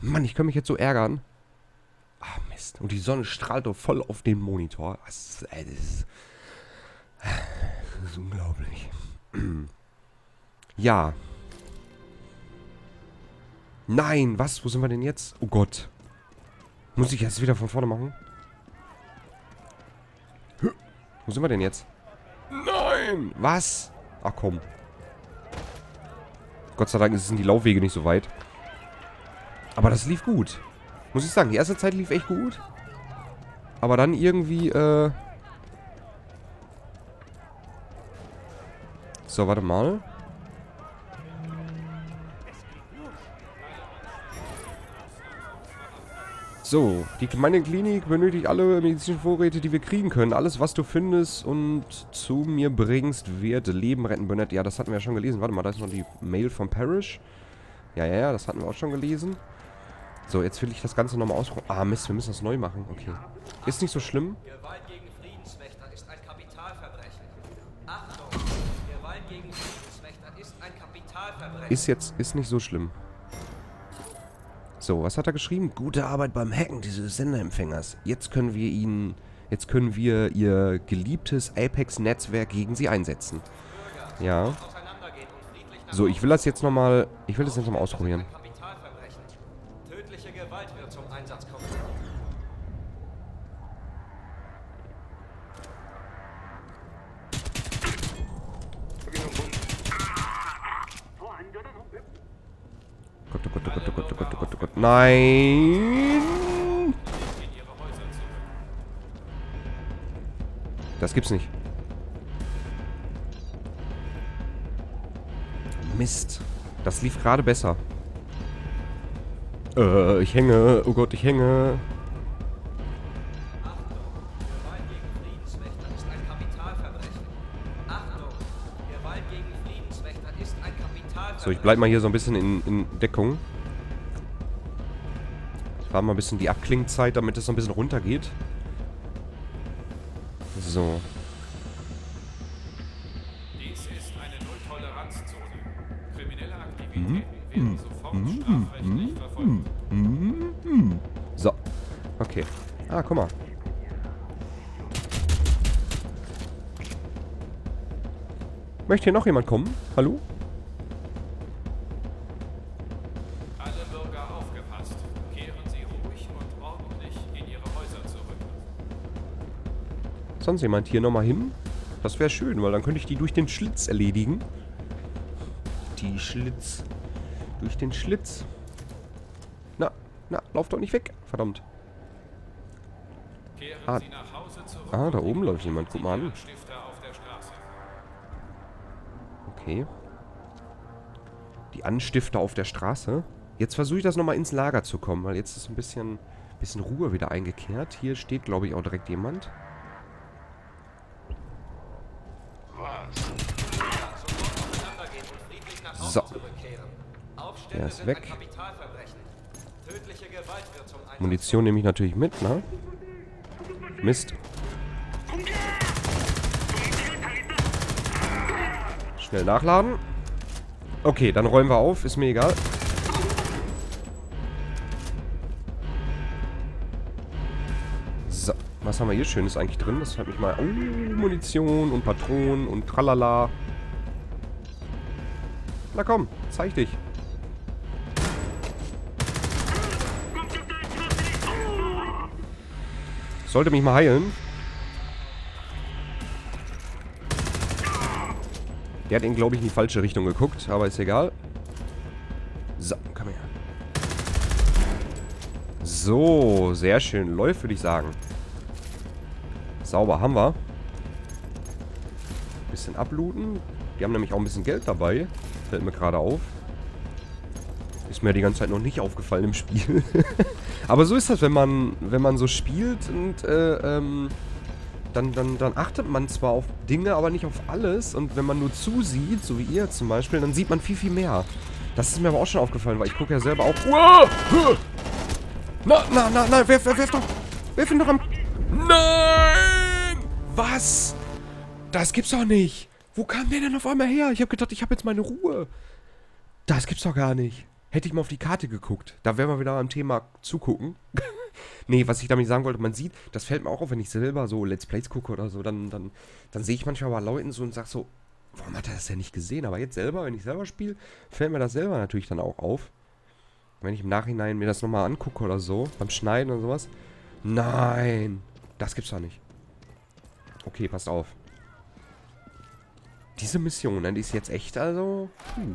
Mann, ich kann mich jetzt so ärgern. Ah, Mist. Und die Sonne strahlt doch voll auf den Monitor. Das ist unglaublich. Ja. Nein, was? Wo sind wir denn jetzt? Oh Gott. Muss ich jetzt wieder von vorne machen? Wo sind wir denn jetzt? Nein! Was? Ach komm. Gott sei Dank sind die Laufwege nicht so weit. Aber das lief gut. Muss ich sagen, die erste Zeit lief echt gut. Aber dann irgendwie, So, warte mal. So, meine Klinik benötigt alle medizinischen Vorräte, die wir kriegen können. Alles, was du findest und zu mir bringst, wird Leben retten, Burnett. Ja, das hatten wir ja schon gelesen. Warte mal, da ist noch die Mail vom Parish. Ja, das hatten wir auch schon gelesen. So, jetzt will ich das Ganze nochmal ausprobieren. Ah, Mist, wir müssen das neu machen. Okay. Ist nicht so schlimm. Gewalt gegen Friedenswächter ist ein Kapitalverbrechen. Achtung! Gewalt gegen Friedenswächter ist ein Kapitalverbrechen. Ist nicht so schlimm. So, was hat er geschrieben? Gute Arbeit beim Hacken dieses Senderempfängers. Jetzt können wir ihr geliebtes Apex-Netzwerk gegen sie einsetzen. Ja. So, ich will das jetzt nochmal ausprobieren. Tödliche Gewalt wird zum Einsatz kommen. Gott. Nein! Das gibt's nicht. Mist. Das lief gerade besser. Ich hänge. Oh Gott, ich hänge. Achtung! Gewalt gegen Friedenswächter ist ein Kapitalverbrechen. Achtung! Gewalt gegen Friedenswächter ist ein Kapitalverbrechen. So, ich bleib mal hier so ein bisschen in Deckung. Ich fahre mal ein bisschen die Abklingzeit, damit es so ein bisschen runtergeht. So. Dies ist eine Null-Toleranz-Zone. Kriminelle Aktivitäten werden sofort strafrechtlich verfolgt. So. Okay. Ah, guck mal. Möchte hier noch jemand kommen? Hallo? Alle Bürger aufgepasst. Kehren Sie ruhig und ordentlich in Ihre Häuser zurück. Sonst jemand hier nochmal hin? Das wäre schön, weil dann könnte ich die durch den Schlitz erledigen. Die Schlitz. Durch den Schlitz. Na, lauf doch nicht weg. Verdammt. Kehren Sie nach Hause zurück. Ah, da oben läuft jemand. Guck mal an. Stifter auf der Straße. Okay. Die Anstifter auf der Straße. Jetzt versuche ich das nochmal ins Lager zu kommen, weil jetzt ist ein bisschen Ruhe wieder eingekehrt. Hier steht, glaube ich, auch direkt jemand. So. Der ist weg. Munition nehme ich natürlich mit, ne? Mist. Schnell nachladen. Okay, dann räumen wir auf. Ist mir egal. So, was haben wir hier Schönes eigentlich drin? Das hat mich mal... Oh, Munition und Patronen und tralala. Na komm, zeig dich. Sollte mich mal heilen. Der hat ihn, glaube ich, in die falsche Richtung geguckt, aber ist egal. So, komm her. So, sehr schön. Läuft, würde ich sagen. Sauber, haben wir. Bisschen ablooten. Die haben nämlich auch ein bisschen Geld dabei. Fällt mir gerade auf. Ist mir die ganze Zeit noch nicht aufgefallen im Spiel. Aber so ist das, wenn man so spielt und dann achtet man zwar auf Dinge, aber nicht auf alles. Und wenn man nur zusieht, so wie ihr zum Beispiel, dann sieht man viel, viel mehr. Das ist mir aber auch schon aufgefallen, weil ich gucke ja selber auch... Wow! Na, werf doch! Werf ihn doch am... Nein! Was? Das gibt's doch nicht! Wo kam der denn auf einmal her? Ich habe gedacht, ich habe jetzt meine Ruhe. Das gibt's doch gar nicht. Hätte ich mal auf die Karte geguckt. Da wären wir wieder beim Thema zugucken. Nee, was ich damit sagen wollte, man sieht, das fällt mir auch auf, wenn ich selber so Let's Plays gucke oder so, dann sehe ich manchmal bei Leuten so und sag so, warum hat er das denn nicht gesehen? Aber jetzt selber, wenn ich selber spiele, fällt mir das selber natürlich dann auch auf. Wenn ich im Nachhinein mir das nochmal angucke oder so, beim Schneiden und sowas. Nein, das gibt's doch nicht. Okay, passt auf. Diese Mission, ne, die ist jetzt echt, also...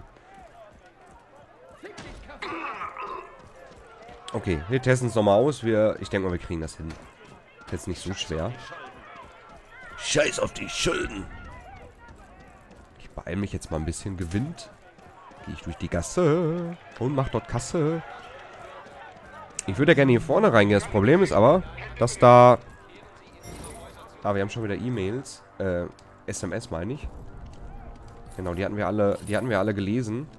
Okay, wir testen es nochmal aus. Ich denke mal, wir kriegen das hin. Ist jetzt nicht so schwer. Scheiß auf die Schulden. Ich beeile mich jetzt mal ein bisschen. Gewinnt. Gehe ich durch die Gasse und mach dort Kasse. Ich würde ja gerne hier vorne reingehen. Das Problem ist aber, dass da... Ah, wir haben schon wieder E-Mails. SMS meine ich. Genau, die hatten wir alle gelesen.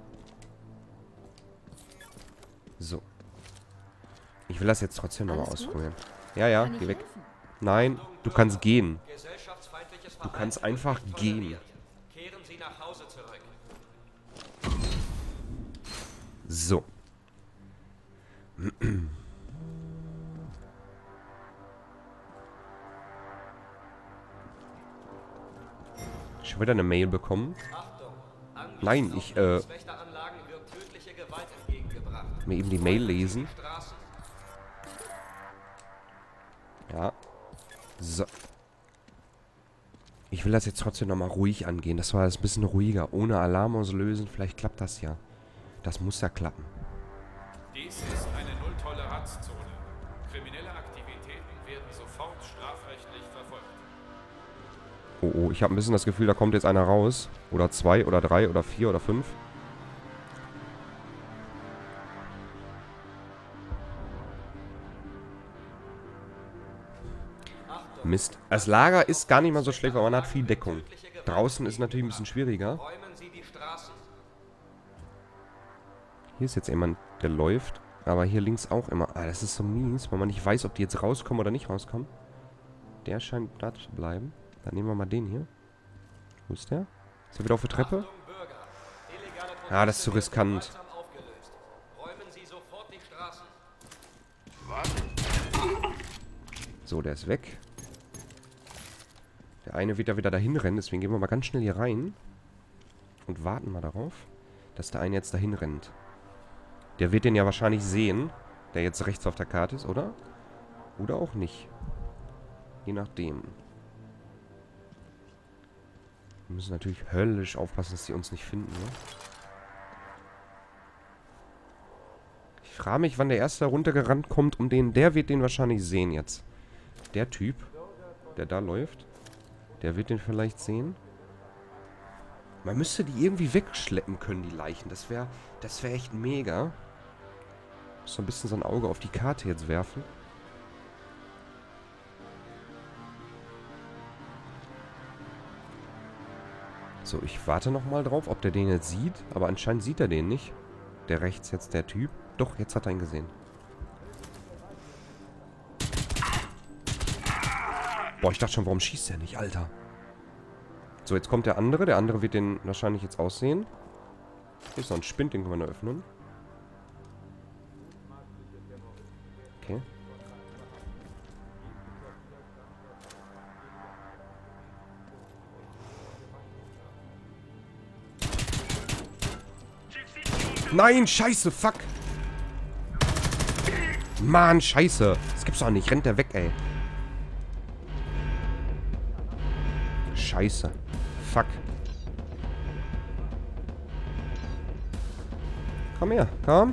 So. Ich will das jetzt trotzdem nochmal ausprobieren. Ja, ja, geh weg. Nein, du kannst gehen. Du kannst einfach gehen. Kehren Sie nach Hause zurück. So. Schon wieder eine Mail bekommen. Nein, ich, mir eben die Mail lesen. Ja. So. Ich will das jetzt trotzdem nochmal ruhig angehen. Das war jetzt ein bisschen ruhiger. Ohne Alarm auslösen. Vielleicht klappt das ja. Das muss ja klappen. Dies ist eine Null-Toleranz-Zone. Kriminelle Aktivitäten werden sofort strafrechtlich verfolgt. Oh, oh. Ich habe ein bisschen das Gefühl, da kommt jetzt einer raus. Oder 2 oder 3 oder 4 oder 5. Mist. Das Lager ist gar nicht mal so schlecht, weil man hat viel Deckung. Draußen ist natürlich ein bisschen schwieriger. Hier ist jetzt jemand, der läuft. Aber hier links auch immer. Ah, das ist so mies, weil man nicht weiß, ob die jetzt rauskommen oder nicht rauskommen. Der scheint da zu bleiben. Dann nehmen wir mal den hier. Wo ist der? Ist er wieder auf der Treppe? Ah, das ist zu riskant. So, der ist weg. Der eine wird da wieder dahin rennen, deswegen gehen wir mal ganz schnell hier rein. Und warten mal darauf, dass der eine jetzt dahin rennt. Der wird den ja wahrscheinlich sehen, der jetzt rechts auf der Karte ist, oder? Oder auch nicht. Je nachdem. Wir müssen natürlich höllisch aufpassen, dass die uns nicht finden, ne? Ich frage mich, wann der erste da runtergerannt kommt, der wird den wahrscheinlich sehen jetzt. Der Typ, der da läuft, der wird den vielleicht sehen. Man müsste die irgendwie wegschleppen können, die Leichen. Das wäre echt mega. Muss so ein bisschen so ein Auge auf die Karte jetzt werfen. So, ich warte nochmal drauf, ob der den jetzt sieht. Aber anscheinend sieht er den nicht. Der rechts jetzt, der Typ. Doch, jetzt hat er ihn gesehen. Boah, ich dachte schon, warum schießt er nicht, Alter? So, jetzt kommt der andere. Der andere wird den wahrscheinlich jetzt aussehen. Hier ist noch ein Spind, den können wir noch öffnen. Okay. Nein, scheiße, fuck. Mann, scheiße. Das gibt's doch nicht. Rennt der weg, ey. Scheiße. Fuck. Komm her, komm.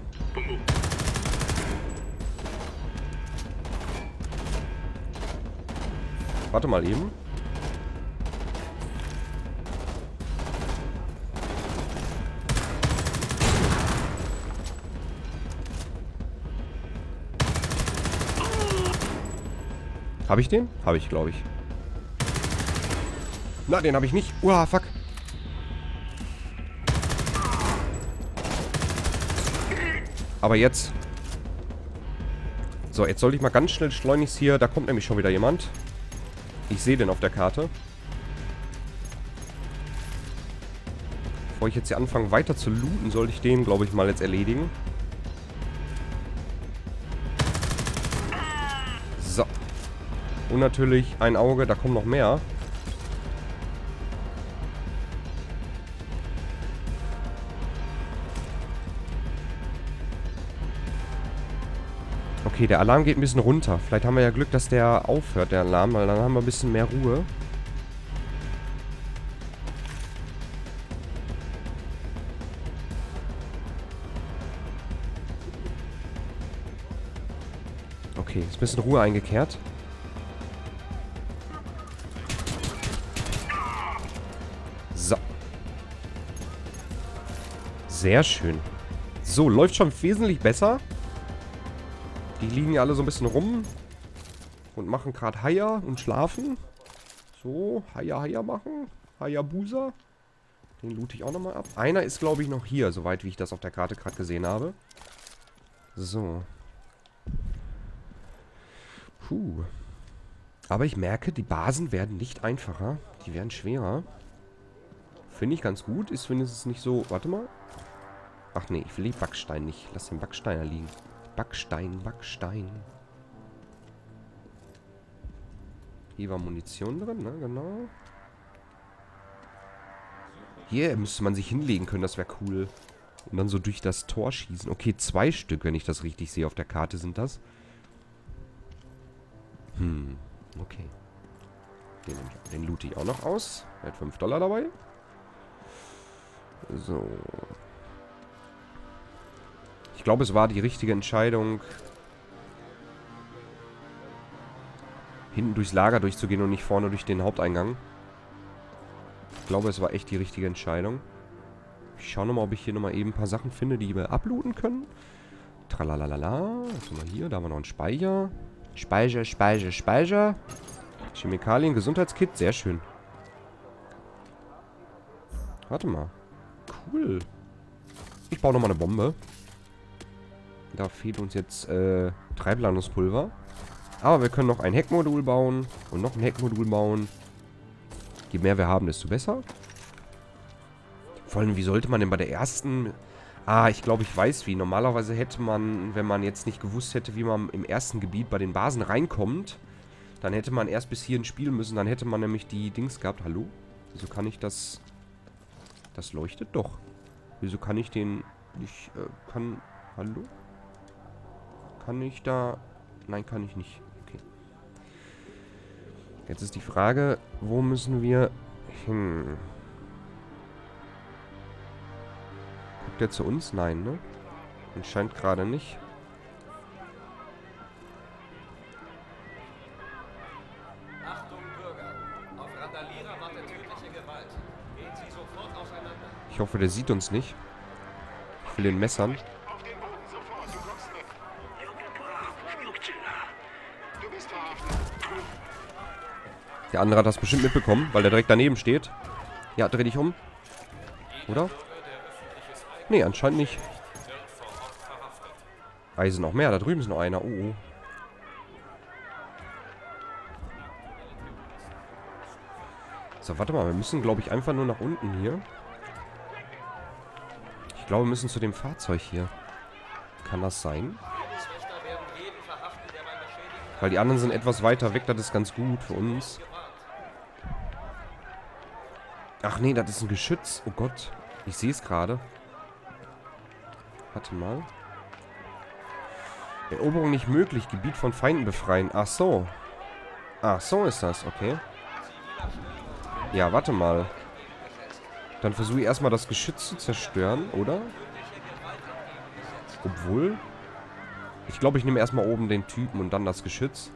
Warte mal eben. Habe ich den? Habe ich, glaube ich. Na, den habe ich nicht. Uah, fuck. Aber jetzt. So, jetzt soll ich mal ganz schnell schleunigst hier. Da kommt nämlich schon wieder jemand. Ich sehe den auf der Karte. Bevor ich jetzt hier anfange weiter zu looten, sollte ich den, glaube ich, mal jetzt erledigen. So. Und natürlich ein Auge, da kommen noch mehr. Okay, der Alarm geht ein bisschen runter. Vielleicht haben wir ja Glück, dass der aufhört, der Alarm, weil dann haben wir ein bisschen mehr Ruhe. Okay, ist ein bisschen Ruhe eingekehrt. So. Sehr schön. So, läuft schon wesentlich besser. Die liegen ja alle so ein bisschen rum. Und machen gerade Haier und schlafen. So, Haier machen. Hayabusa. Den loote ich auch nochmal ab. Einer ist, glaube ich, noch hier, soweit wie ich das auf der Karte gerade gesehen habe. So. Puh. Aber ich merke, die Basen werden nicht einfacher. Die werden schwerer. Finde ich ganz gut. Ist wenigstens nicht so... Warte mal. Ach nee, ich will den Backstein nicht. Lass den Backstein da liegen. Backstein. Hier war Munition drin, ne? Genau. Hier müsste man sich hinlegen können. Das wäre cool. Und dann so durch das Tor schießen. Okay, 2 Stück, wenn ich das richtig sehe. Auf der Karte sind das. Okay. Den loote ich auch noch aus. Er hat $5 dabei. So. Ich glaube, es war die richtige Entscheidung, hinten durchs Lager durchzugehen und nicht vorne durch den Haupteingang. Ich glaube, es war echt die richtige Entscheidung. Ich schaue nochmal, ob ich hier nochmal eben ein paar Sachen finde, die wir ablooten können. Tralalala. Was haben wir hier? Da haben wir noch einen Speicher. Speicher. Chemikalien, Gesundheitskit. Sehr schön. Warte mal. Cool. Ich baue nochmal eine Bombe. Da fehlt uns jetzt Treibladungspulver. Aber wir können noch ein Heckmodul bauen. Und noch ein Heckmodul bauen. Je mehr wir haben, desto besser. Vor allem, wie sollte man denn bei der ersten... Ah, ich glaube, ich weiß wie. Normalerweise hätte man, wenn man jetzt nicht gewusst hätte, wie man im ersten Gebiet bei den Basen reinkommt, dann hätte man erst bis hierhin spielen müssen. Dann hätte man nämlich die Dings gehabt. Hallo? Wieso kann ich das... Das leuchtet doch. Wieso kann ich den... Ich kann... Hallo? Kann ich da... Nein, kann ich nicht. Okay. Jetzt ist die Frage, wo müssen wir hin? Guckt der zu uns? Nein, ne? Anscheinend gerade nicht. Achtung, Bürger. Auf Randalierer wartet tödliche Gewalt. Gehen Sie sofort auseinander. Ich hoffe, der sieht uns nicht. Ich will den messern. Auf den Boden sofort, du kommst mit. Du bist verhaftet. Der andere hat das bestimmt mitbekommen, weil der direkt daneben steht. Ja, dreh dich um. Oder? Nee, anscheinend nicht. Ah, hier sind noch mehr. Da drüben ist noch einer. Oh. So, warte mal. Wir müssen, glaube ich, einfach nur nach unten hier. Ich glaube, wir müssen zu dem Fahrzeug hier. Kann das sein? Weil die anderen sind etwas weiter weg. Das ist ganz gut für uns. Ach nee, das ist ein Geschütz. Oh Gott. Ich sehe es gerade. Warte mal. Eroberung nicht möglich. Gebiet von Feinden befreien. Ach so. Ach so ist das. Okay. Ja, warte mal. Dann versuche ich erstmal das Geschütz zu zerstören, oder? Obwohl... Ich glaube, ich nehme erstmal oben den Typen und dann das Geschütz.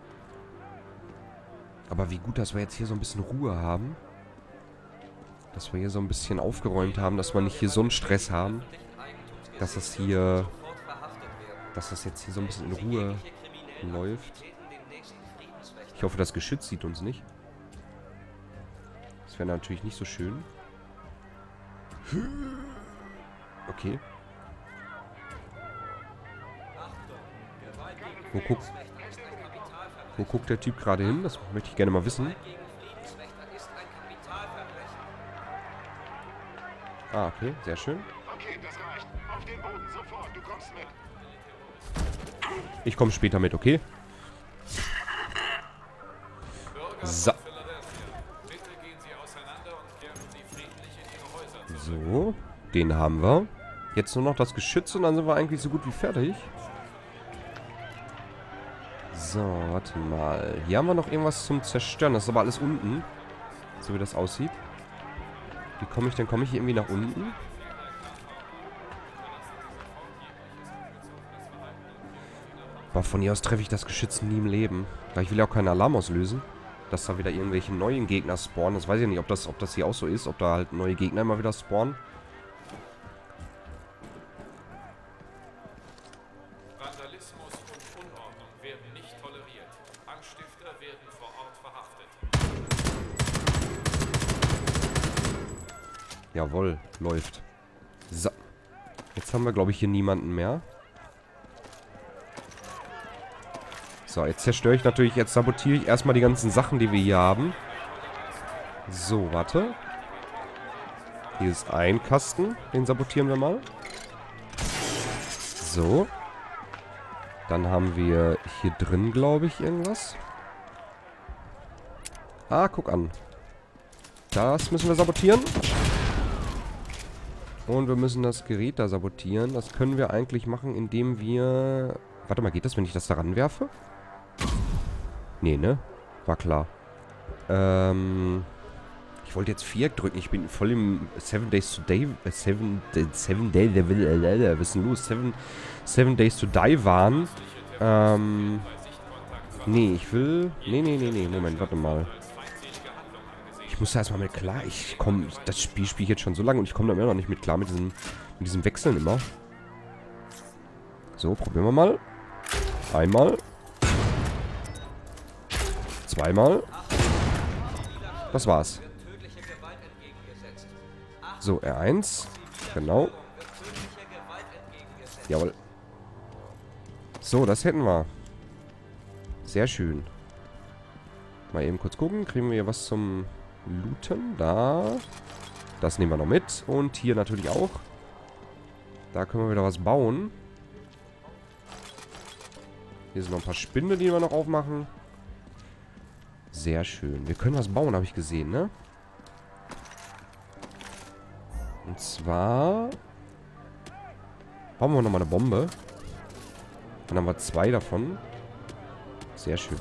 Aber wie gut, dass wir jetzt hier so ein bisschen Ruhe haben. Dass wir hier so ein bisschen aufgeräumt haben, dass wir nicht hier so einen Stress haben. Dass das hier... Dass das jetzt hier so ein bisschen in Ruhe läuft. Ich hoffe, das Geschütz sieht uns nicht. Das wäre natürlich nicht so schön. Okay. Wo guckt der Typ gerade hin? Das möchte ich gerne mal wissen. Ah, okay. Sehr schön. Okay, das reicht. Auf den Boden sofort, du kommst mit. Ich komme später mit, okay? So. Bitte gehen Sie auseinander und kehren Sie friedlich in Ihre Häuser zurück. So, den haben wir. Jetzt nur noch das Geschütz und dann sind wir eigentlich so gut wie fertig. So, warte mal. Hier haben wir noch irgendwas zum Zerstören. Das ist aber alles unten. So wie das aussieht. Wie komme ich denn? Komme ich irgendwie nach unten? Aber von hier aus treffe ich das Geschütz nie im Leben. Weil ich will ja auch keinen Alarm auslösen. Dass da wieder irgendwelche neuen Gegner spawnen. Das weiß ich nicht, ob das hier auch so ist. Ob da halt neue Gegner immer wieder spawnen. Vandalismus und Unordnung werden nicht toleriert. Anstifter werden vor Ort verhaftet. Jawohl, läuft. So. Jetzt haben wir, glaube ich, hier niemanden mehr. So, jetzt zerstöre ich natürlich, jetzt sabotiere ich erstmal die ganzen Sachen, die wir hier haben. So, warte. Hier ist ein Kasten, den sabotieren wir mal. So. Dann haben wir hier drin, glaube ich, irgendwas. Ah, guck an. Das müssen wir sabotieren. Und wir müssen das Gerät da sabotieren. Das können wir eigentlich machen, indem wir... Warte mal, geht das, wenn ich das da ranwerfe? Nee, ne? War klar. Ich wollte jetzt Viereck drücken. Ich bin voll im 7 Days to Die... 7 Days to Die waren. Nee, ich will... Nee. Moment, warte mal. Ich muss da erstmal mit klar. Das Spiel spiele ich jetzt schon so lange und ich komme da immer noch nicht mit klar mit diesem Wechseln immer. So, probieren wir mal. Einmal. Zweimal. Das war's. So, R1. Genau. Jawohl. So, das hätten wir. Sehr schön. Mal eben kurz gucken. Kriegen wir hier was zum Looten? Da. Das nehmen wir noch mit. Und hier natürlich auch. Da können wir wieder was bauen. Hier sind noch ein paar Spinde, die wir noch aufmachen. Sehr schön. Wir können was bauen, habe ich gesehen, ne? Und zwar... bauen wir nochmal eine Bombe. Dann haben wir 2 davon. Sehr schön.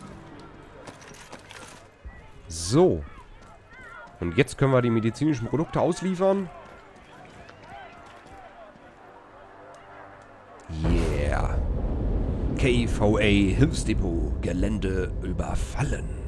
So. Und jetzt können wir die medizinischen Produkte ausliefern. Yeah. KVA Hilfsdepot. Gelände überfallen.